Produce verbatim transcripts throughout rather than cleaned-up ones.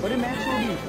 अरे मैच हो गई।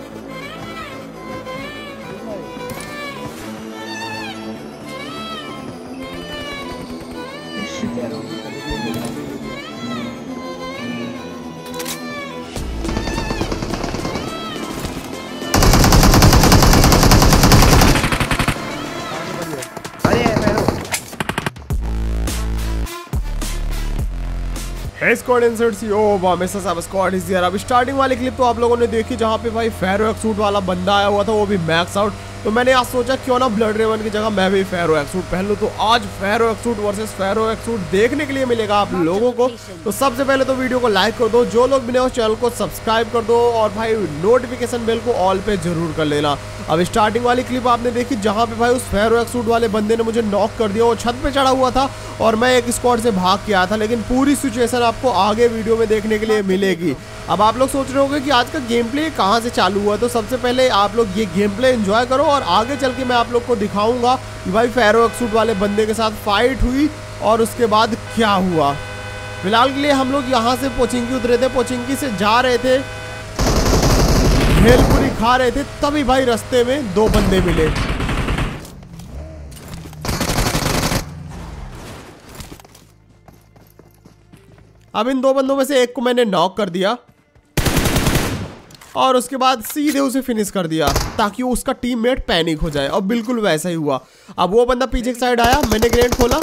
स्क्वाड इंसर्ट्स यो वामेसा सब स्क्वाड इज हियर। अब स्टार्टिंग वाली क्लिप तो आप लोगों ने देखी जहाँ पे भाई फेरो एक्सूट वाला बंदा आया हुआ था, वो भी मैक्स आउट। तो मैंने आज सोचा क्यों ना ब्लड रेवन की जगह मैं भी फेरो एक्सूट पहन लूं। तो आज फेरो एक्सूट वर्सेस फेरो एक्सूट देखने के लिए मिलेगा आप लोगों को। तो सबसे पहले तो वीडियो को लाइक कर दो, जो लोग भी नए हो चैनल को सब्सक्राइब कर दो और भाई नोटिफिकेशन बेल को ऑल पे जरूर कर लेना। अब स्टार्टिंग वाली क्लिप आपने देखी जहाँ पे भाई उस फेरो एक्सूट वाले बंदे ने मुझे नॉक कर दिया। वो छत पे चढ़ा हुआ था और मैं एक स्क्वाड से भाग के आया था, लेकिन पूरी सिचुएशन आपको आगे वीडियो में देखने के लिए मिलेगी। अब आप लोग सोच रहे होंगे कि आज का गेम प्ले कहाँ से चालू हुआ, तो सबसे पहले आप लोग ये गेम प्ले एंजॉय करो और आगे चल के मैं आप लोग को दिखाऊंगा कि भाई फेरो एक्सूट वाले बंदे के साथ फाइट हुई और उसके बाद क्या हुआ। फिलहाल के लिए हम लोग यहाँ से पोचिंकी उतरे थे, पोचिंकी से जा रहे थे, भेलपुरी खा रहे थे, तभी भाई रास्ते में दो बंदे मिले। अब इन दो बंदों में से एक को मैंने नॉक कर दिया और उसके बाद सीधे उसे फिनिश कर दिया ताकि उसका टीममेट पैनिक हो जाए, और बिल्कुल वैसा ही हुआ। अब वो बंदा पीछे की साइड आया, मैंने ग्रेनेड खोला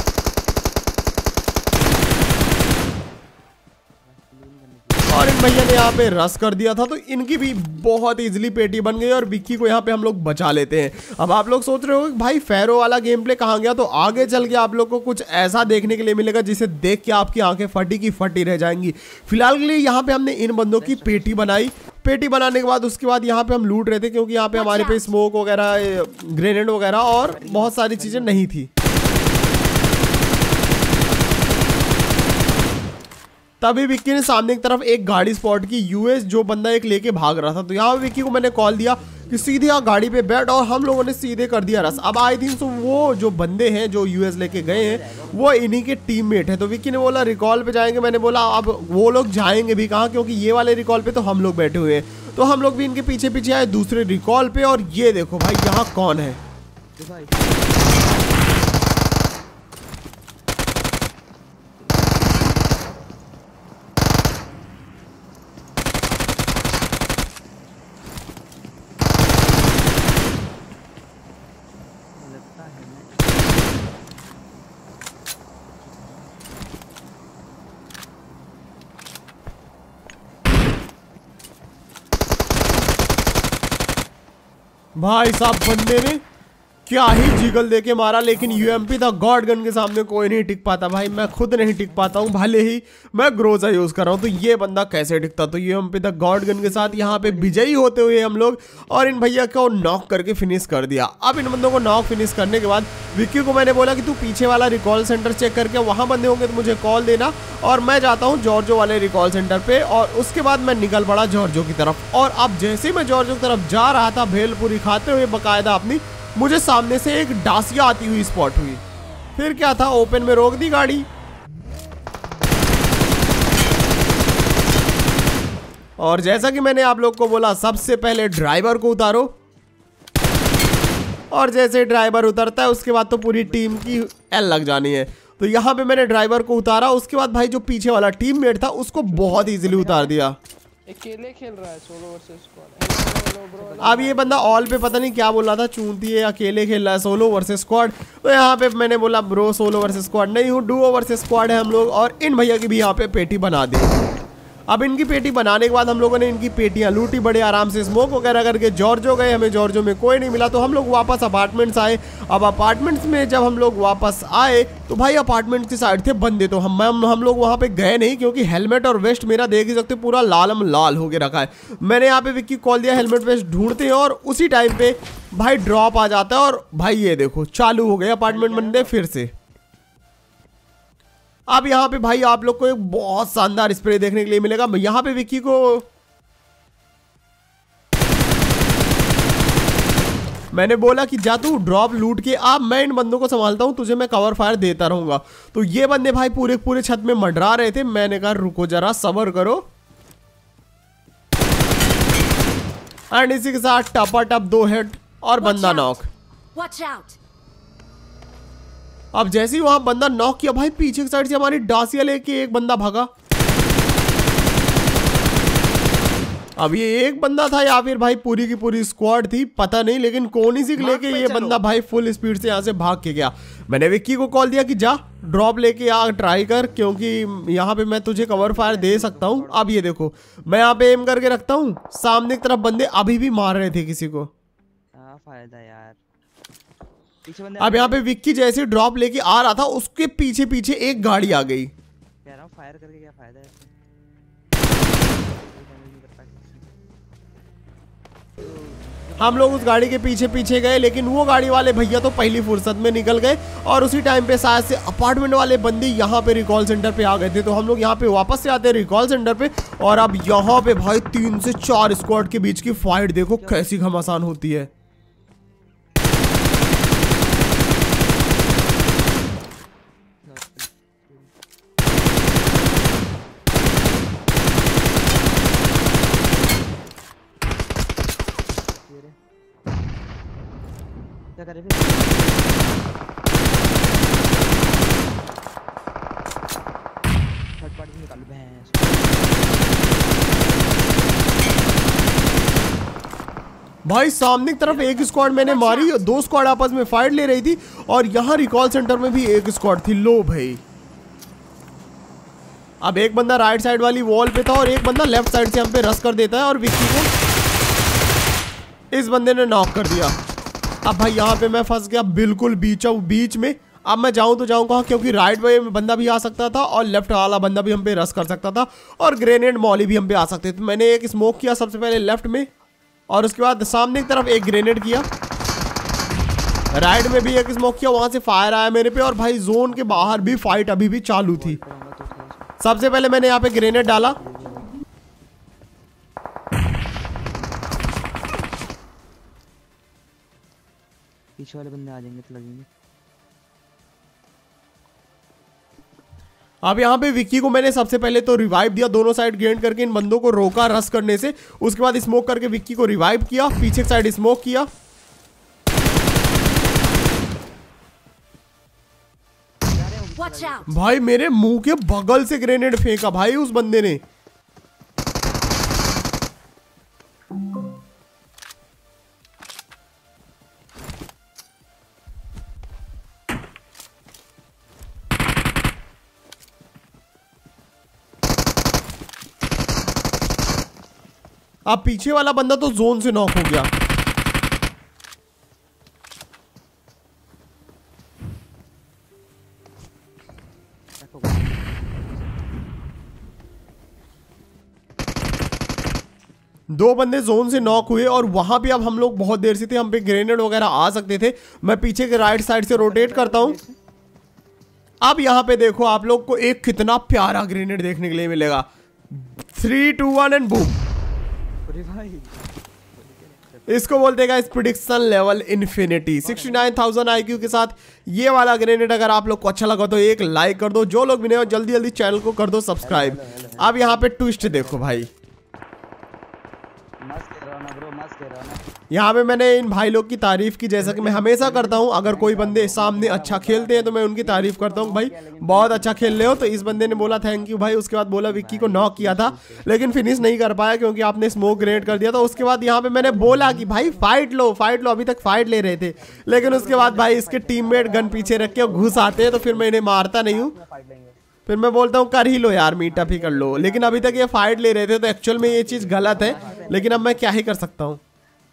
और इन भैया ने यहाँ पे रश कर दिया था, तो इनकी भी बहुत इजीली पेटी बन गई और विक्की को यहाँ पे हम लोग बचा लेते हैं। अब आप लोग सोच रहे हो भाई फेरो वाला गेम प्ले कहाँ गया, तो आगे चल के आप लोग को कुछ ऐसा देखने के लिए मिलेगा जिसे देख के आपकी आंखें फटी की फटी रह जाएंगी। फिलहाल के लिए यहाँ पे हमने इन बंदों की पेटी बनाई। पेटी बनाने के बाद उसके बाद यहाँ पे हम लूट रहे थे, क्योंकि यहाँ पे हमारे पे स्मोक वगैरह, ग्रेनेड वगैरह और बहुत सारी चीजें नहीं थी। तभी विक्की ने सामने की तरफ एक गाड़ी स्पॉट की, यूएस जो बंदा एक लेके भाग रहा था। तो यहाँ विक्की को मैंने कॉल दिया कि सीधे आ गाड़ी पे बैठ, और हम लोगों ने सीधे कर दिया रस। अब आई थिंक तो वो जो बंदे हैं जो यूएस लेके गए हैं वो इन्हीं के टीममेट हैं। तो विक्की ने बोला रिकॉल पे जाएंगे, मैंने बोला अब वो लोग जाएंगे भी कहाँ, क्योंकि ये वाले रिकॉल पे तो हम लोग बैठे हुए हैं। तो हम लोग भी इनके पीछे पीछे आए दूसरे रिकॉल पे, और ये देखो भाई यहाँ कौन है। भाई साहब बंदे ने क्या ही जिगल देके मारा, लेकिन यूएमपी था गॉड गन के सामने कोई नहीं टिक पाता। भाई मैं खुद नहीं टिक पाता हूँ, भले ही मैं ग्रोजा यूज कर रहा हूँ, तो ये बंदा कैसे टिकता। तो यूएमपी था गॉड गन के साथ यहाँ पे विजयी होते हुए हम लोग, और इन भैया को नॉक करके फिनिश कर दिया। अब इन बंदों को नॉक फिनिश करने के बाद विक्की को मैंने बोला कि तू पीछे वाला रिकॉल सेंटर चेक करके वहाँ बंदे होंगे तो मुझे कॉल देना, और मैं जाता हूँ जॉर्जो वाले रिकॉल सेंटर पे। और उसके बाद मैं निकल पड़ा जॉर्जो की तरफ, और अब जैसे ही मैं जॉर्जो की तरफ जा रहा था भेलपुरी खाते हुए बाकायदा अपनी, मुझे सामने से एक डासिया आती हुई स्पॉट हुई। फिर क्या था, ओपन में रोक दी गाड़ी, और जैसा कि मैंने आप लोग को बोला सबसे पहले ड्राइवर को उतारो, और जैसे ड्राइवर उतरता है उसके बाद तो पूरी टीम की एल लग जानी है। तो यहाँ पे मैंने ड्राइवर को उतारा, उसके बाद भाई जो पीछे वाला टीममेट था उसको बहुत इजीली उतार दिया। अकेले खेल रहा है, सोलो वर्सेस स्क्वाड। अब ये बंदा ऑल पे पता नहीं क्या बोल रहा था, चूंती है अकेले खेल रहा है सोलो वर्सेस स्क्वाड। तो यहाँ पे मैंने बोला ब्रो सोलो वर्सेस स्क्वाड नहीं हूँ, डुओ वर्सेस स्क्वाड है हम लोग। और इन भैया की भी यहाँ पे पेटी बना दी। अब इनकी पेटी बनाने के बाद हम लोगों ने इनकी पेटियां लूटी बड़े आराम से, स्मोक वगैरह करके जॉर्जो गए। हमें जॉर्जो में कोई नहीं मिला, तो हम लोग वापस अपार्टमेंट्स आए। अब अपार्टमेंट्स में जब हम लोग वापस आए तो भाई अपार्टमेंट्स की साइड थे बंदे, तो हम हम, हम लोग वहाँ पे गए नहीं, क्योंकि हेलमेट और वेस्ट मेरा देख ही सकते पूरा लालम लाल होके रखा है। मैंने यहाँ पे विक्की कॉल दिया, हेलमेट वेस्ट ढूंढते हैं, और उसी टाइम पे भाई ड्रॉप आ जाता है, और भाई ये देखो चालू हो गए अपार्टमेंट बंदे फिर से। अब यहाँ पे भाई आप लोग को एक बहुत शानदार स्प्रे देखने के लिए मिलेगा। यहाँ पे विक्की को मैंने बोला कि जा तू ड्रॉप लूट के आ, मैं इन बंदों को संभालता हूँ, तुझे मैं कवर फायर देता रहूंगा। तो ये बंदे भाई पूरे पूरे छत में मंडरा रहे थे। मैंने कहा रुको जरा सब्र करो, एंड इसी के साथ टपा टप दो हेड और बंदा नॉक। अब जैसे ही वहां बंदा नॉक किया भाई, पीछे की साइड से हमारी डासिया लेके एक बंदा भागा। अब ये एक बंदा था या फिर भाई पूरी की पूरी स्क्वाड थी पता नहीं, लेकिन कोनी सी लेके ये बंदा भाई फुल स्पीड से यहाँ से भाग के गया। मैंने विक्की को कॉल दिया कि जा ड्रॉप लेके आ, ट्राई कर, क्योंकि यहाँ पे मैं तुझे कवर फायर दे सकता हूँ। अब ये देखो मैं यहाँ पे एम करके रखता हूँ, सामने की तरफ बंदे अभी भी मार रहे थे किसी को। क्या फायदा यार, पीछे बंदे। अब यहाँ पे विक्की जैसे ड्रॉप लेके आ रहा था, उसके पीछे पीछे एक गाड़ी आ गई। कह रहा हूँ फायर करके क्या फायदा है। हम लोग उस गाड़ी के पीछे पीछे गए, लेकिन वो गाड़ी वाले भैया तो पहली फुर्सत में निकल गए और उसी टाइम पे शायद से अपार्टमेंट वाले बंदे यहाँ पे रिकॉल सेंटर पे आ गए थे। तो हम लोग यहाँ पे वापस से आते हैं रिकॉल सेंटर पे, और अब यहाँ पे भाई तीन से चार स्क्वाड के बीच की फाइट देखो कैसी घमासान होती है। क्या करे थर्ड पार्टी निकाल भैंस। भाई सामने की तरफ एक स्क्वाड मैंने मारी, दो स्क्वाड आपस में फाइट ले रही थी, और यहाँ रिकॉल सेंटर में भी एक स्क्वाड थी। लो भाई अब एक बंदा राइट साइड वाली वॉल पे था और एक बंदा लेफ्ट साइड से हम पे रश कर देता है, और विक्की को इस बंदे ने नॉक कर दिया। अब भाई यहाँ पे मैं फंस गया बिल्कुल बीचों बीच में। अब मैं जाऊँ तो जाऊँ कहाँ, क्योंकि राइट वे में बंदा भी आ सकता था और लेफ्ट वाला बंदा भी हम पे रश कर सकता था, और ग्रेनेड मॉली भी हम पे आ सकते थे। तो मैंने एक स्मोक किया सबसे पहले लेफ्ट में, और उसके बाद सामने की तरफ एक ग्रेनेड किया, राइट में भी एक स्मोक किया, वहां से फायर आया मेरे पे, और भाई जोन के बाहर भी फाइट अभी भी चालू थी। सबसे पहले मैंने यहाँ पे ग्रेनेड डाला, पीछे वाले बंदे आ जाएंगे तो लगेंगे। अब यहाँ पे विक्की को मैंने सबसे पहले तो रिवाइव दिया, दोनों साइड गेंद करके इन बंदों को रोका रश करने से। उसके बाद स्मोक करके विक्की को रिवाइव किया, पीछे साइड स्मोक किया। भाई मेरे मुंह के बगल से ग्रेनेड फेंका भाई उस बंदे ने। अब पीछे वाला बंदा तो जोन से नॉक हो गया। दो बंदे जोन से नॉक हुए, और वहां पे अब हम लोग बहुत देर से थे, हम पे ग्रेनेड वगैरह आ सकते थे। मैं पीछे के राइट साइड से रोटेट करता हूं। अब यहाँ पे देखो आप लोग को एक कितना प्यारा ग्रेनेड देखने के लिए मिलेगा। Three two one and boom. इसको बोलते हैं prediction level infinity. Sixty nine thousand IQ के साथ ये वाला ग्रेनेड अगर आप लोग को अच्छा लगा तो एक लाइक कर दो, जो लोग भी नहीं हो जल्दी जल्दी चैनल को कर दो सब्सक्राइब। अब यहाँ पे ट्विस्ट देखो भाई, यहाँ पे मैंने इन भाई लोग की तारीफ की, जैसा कि मैं हमेशा करता हूँ। अगर कोई बंदे सामने अच्छा खेलते हैं तो मैं उनकी तारीफ करता हूँ, भाई बहुत अच्छा खेल रहे हो। तो इस बंदे ने बोला थैंक यू भाई। उसके बाद बोला विक्की को नॉक किया था लेकिन फिनिश नहीं कर पाया क्योंकि आपने स्मोक ग्रेनेड कर दिया था। उसके बाद यहाँ पे मैंने बोला कि भाई फाइट लो फाइट लो, अभी तक फाइट ले रहे थे, लेकिन उसके बाद भाई इसके टीममेट गन पीछे रख के घुस आते हैं, तो फिर मैं इन्हें मारता नहीं हूँ। फिर मैं बोलता हूँ कर ही लो यार, मीटअप ही कर लो। लेकिन अभी तक ये फाइट ले रहे थे, तो एक्चुअल में ये चीज़ गलत है, लेकिन अब मैं क्या ही कर सकता हूँ।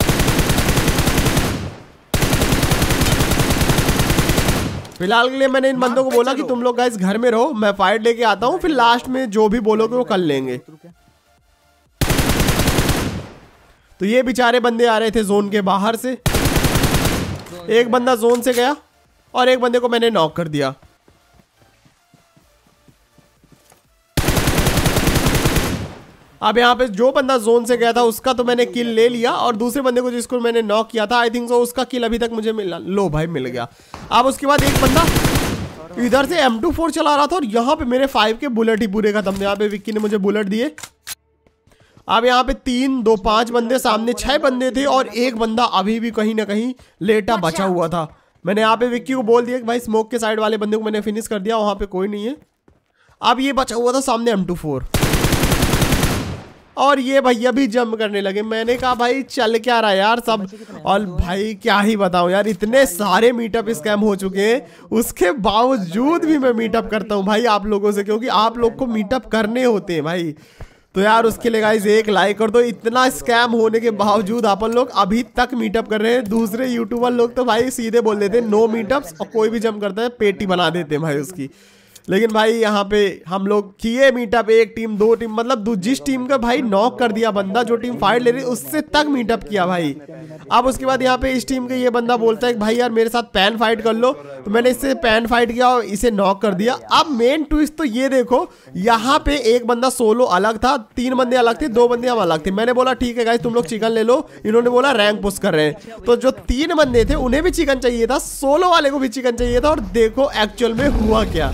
फिलहाल के लिए मैंने इन बंदों को बोला कि तुम लोग गाइस घर में रहो, मैं फाइट लेके आता हूँ, फिर लास्ट में जो भी बोलोगे वो कर लेंगे। तो ये बेचारे बंदे आ रहे थे जोन के बाहर से। एक बंदा जोन से गया और एक बंदे को मैंने नॉक कर दिया। अब यहाँ पे जो बंदा जोन से गया था उसका तो मैंने किल ले लिया, और दूसरे बंदे को जिसको मैंने नॉक किया था आई थिंक सो उसका किल अभी तक मुझे मिला। लो भाई मिल गया। अब उसके बाद एक बंदा इधर से एम टू फोर चला रहा था, और यहाँ पे मेरे फाइव के बुलेट ही पूरे खत्म थे। यहाँ पे विक्की ने मुझे बुलेट दिए। अब यहाँ पे तीन दो पांच बंदे, सामने छह बंदे थे और एक बंदा अभी भी कहीं ना कहीं लेटा बचा हुआ था। मैंने यहाँ पे विक्की को बोल दिया कि भाई स्मोक के साइड वाले बंदे को मैंने फिनिश कर दिया, वहाँ पे कोई नहीं है। अब ये बचा हुआ था सामने एम टू फोर और ये भैया भी जंप करने लगे। मैंने कहा भाई चल क्या रहा है यार सब। और भाई क्या ही बताऊं यार, इतने सारे मीटअप स्कैम हो चुके हैं, उसके बावजूद भी मैं मीटअप करता हूं भाई आप लोगों से, क्योंकि आप लोग को मीटअप करने होते हैं भाई। तो यार उसके लिए गाइस एक लाइक कर दो। इतना स्कैम होने के बावजूद अपन लोग अभी तक मीटअप कर रहे हैं। दूसरे यूट्यूबर लोग तो भाई सीधे बोल देते हैं नो मीटअप्स, और कोई भी जंप करता है पेटी बना देते हैं भाई उसकी। लेकिन भाई यहाँ पे हम लोग किए मीटअप, एक टीम दो टीम, मतलब जिस टीम का भाई नॉक कर दिया बंदा, जो टीम फाइट ले रही उससे तक मीटअप किया भाई। अब उसके बाद यहाँ पे इस टीम के ये बंदा बोलता है कि भाई यार मेरे साथ पैन फाइट कर लो, तो मैंने इससे पैन फाइट किया और इसे नॉक कर दिया। अब मेन ट्विस्ट तो ये देखो, यहाँ पे एक बंदा सोलो अलग था, तीन बंदे अलग थे, दो बंदे हम अलग थे। मैंने बोला ठीक है गाइस तुम लोग चिकन ले लो, इन्होंने बोला रैंक पुश कर रहे हैं। तो जो तीन बंदे थे उन्हें भी चिकन चाहिए था, सोलो वाले को भी चिकन चाहिए था, और देखो एक्चुअल में हुआ क्या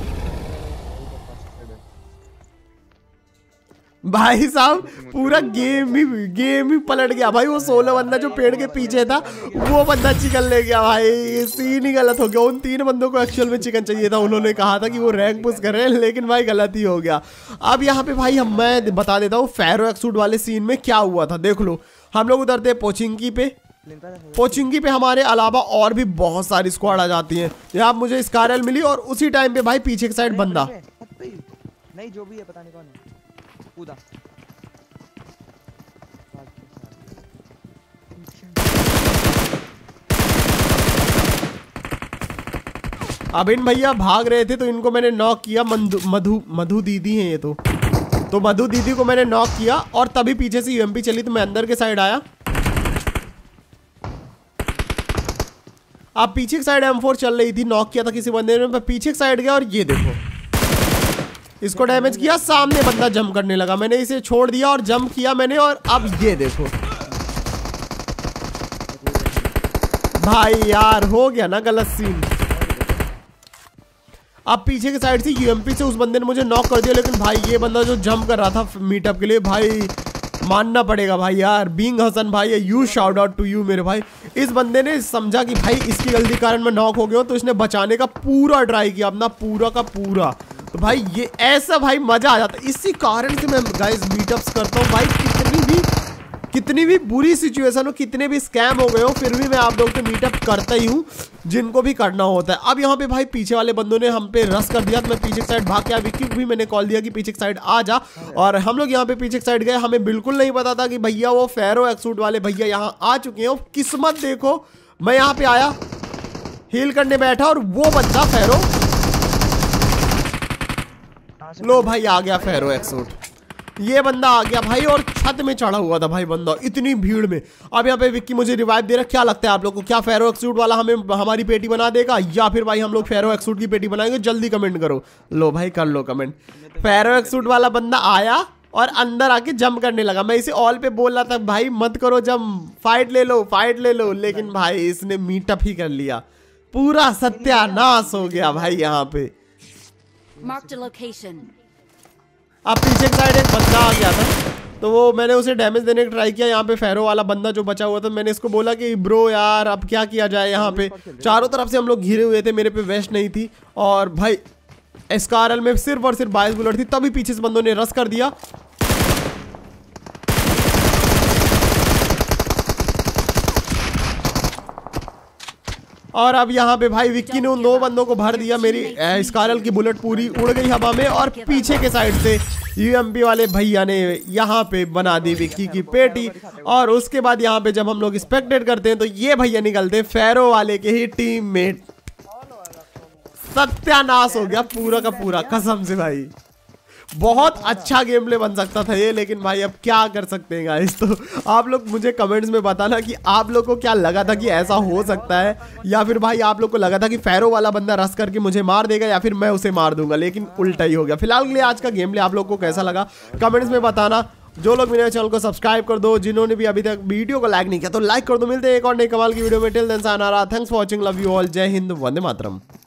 भाई साहब, पूरा गेम ही गेम ही पलट गया भाई। वो सोलह बंदा जो पेड़ के पीछे था वो बंदा चिकन ले गया भाई। सीन ही गलत हो गया। उन तीन बंदों को एक्चुअल में चिकन चाहिए था, उन्होंने कहा था कि वो रैंक पुश कर रहे हैं, लेकिन भाई गलत ही हो गया। अब यहाँ पे भाई हम मैं बता देता हूँ फेरो एक्सूट वाले सीन में क्या हुआ था। देख लो, हम लोग उतरते हैं पोचिंकी पे, पोचिंकी पे हमारे अलावा और भी बहुत सारी स्क्वाड आ जाती हैं। यहाँ मुझे स्कारल मिली और उसी टाइम पे भाई पीछे की साइड बंदा, नहीं जो भी है पता नहीं कौन है, कूदा। अब इन भैया भाग रहे थे तो इनको मैंने नॉक किया। मधु मधु मधु दीदी हैं ये तो तो मधु दीदी को मैंने नॉक किया और तभी पीछे से यूएमपी चली तो मैं अंदर के साइड आया। अब पीछे की साइड एम फोर चल रही थी, नॉक किया था किसी बंदे ने, मैं पीछे की साइड गया और ये देखो इसको डैमेज किया। सामने बंदा जंप करने लगा, मैंने इसे छोड़ दिया और जंप किया मैंने, और अब ये देखो भाई यार हो गया ना गलत सीन। अब पीछे की साइड से यूएमपी से उस बंदे ने मुझे नॉक कर दिया, लेकिन भाई ये बंदा जो जंप कर रहा था मीटअप के लिए, भाई मानना पड़ेगा भाई यार, बीइंग हसन भाई, you shout out to you मेरे भाई। इस बंदे ने समझा कि भाई इसकी गलती के कारण मैं नॉक हो गया हूं, तो इसने बचाने का पूरा ट्राई किया, अपना पूरा का पूरा। तो भाई ये ऐसा भाई मजा आ जाता है। इसी कारण से मैं गाइस मीटअप्स करता हूँ भाई। कितनी भी कितनी भी बुरी सिचुएशन हो, कितने भी स्कैम हो गए हो, फिर भी मैं आप लोग से मीटअप करता ही हूँ, जिनको भी करना होता है। अब यहाँ पे भाई पीछे वाले बंदों ने हम पे रश कर दिया, तो मैं पीछे की साइड भाग गया। विक्की को भी मैंने कॉल दिया कि पीछे की साइड आ जा, और हम लोग यहाँ पे पीछे की साइड गए। हमें बिल्कुल नहीं पता था कि भैया वो फेरो एक्सूट वाले भैया यहाँ आ चुके हैं। किस्मत देखो, मैं यहाँ पे आया, हील करने बैठा, और वो बंदा फेरो, लो भाई आ गया फेरो एक्सूट, ये बंदा आ गया भाई, और छत में चढ़ा हुआ था भाई बंदा इतनी भीड़ में। अब यहाँ पे विक्की मुझे रिवाइव दे रहा है। क्या लगता है आप लोग को, क्या फेरो एक्सूट वाला हमें हमारी पेटी बना देगा, या फिर भाई हम लोग फेरो एक्सूट की पेटी बनाएंगे? जल्दी कमेंट करो। लो भाई कर लो कमेंट। फेरो एक्सूट वाला बंदा आया और अंदर आके जंप करने लगा। मैं इसे ऑल पे बोल रहा था भाई मत करो जंप, फाइट ले लो फाइट ले लो, लेकिन भाई इसने मीटअप ही कर लिया। पूरा सत्यानाश हो गया भाई यहाँ पे। Marked a location. अब पीछे की साइड एक बंदा आ गया था, तो वो मैंने उसे डैमेज देने का ट्राई किया। यहाँ पे फेरो वाला बंदा जो बचा हुआ था, मैंने इसको बोला कि ब्रो यार अब क्या किया जाए। यहाँ पे चारों तरफ से हम लोग घिरे हुए थे, मेरे पे वेस्ट नहीं थी, और भाई एसकारएल में सिर्फ और सिर्फ बाईस बुलेट थी। तभी पीछे से बंदों ने रश कर दिया। और अब यहाँ पे भाई विक्की ने उन दो बंदों को भर दिया। मेरी स्कारल की बुलेट पूरी उड़ गई हवा में, और पीछे के साइड से यूएमपी वाले भैया ने यहाँ पे बना दी विक्की की पेटी। और उसके बाद यहाँ पे जब हम लोग स्पेक्टेट करते हैं तो ये भैया निकलते फेरो वाले के ही टीममेट। सत्यानाश हो गया पूरा का पूरा, कसम से भाई। बहुत अच्छा गेम प्ले बन सकता था ये, लेकिन भाई अब क्या कर सकते हैं गाइस। तो आप लोग मुझे कमेंट्स में बताना कि आप लोग को क्या लगा था कि ऐसा हो सकता है, या फिर भाई आप लोग को लगा था कि फेरो वाला बंदा रश करके मुझे मार देगा, या फिर मैं उसे मार दूंगा, लेकिन उल्टा ही हो गया। फिलहाल के लिए आज का गेम प्ले आप लोग को कैसा लगा कमेंट्स में बताना। जो लोग मेरे चैनल को सब्सक्राइब कर दो, जिन्होंने भी अभी तक वीडियो को लाइक नहीं किया तो लाइक कर दो। मिलते हैं एक और नई कमाल की वीडियो में। Till then sayonara, thanks for watching, love you all, जय हिंद, वंदे मातरम।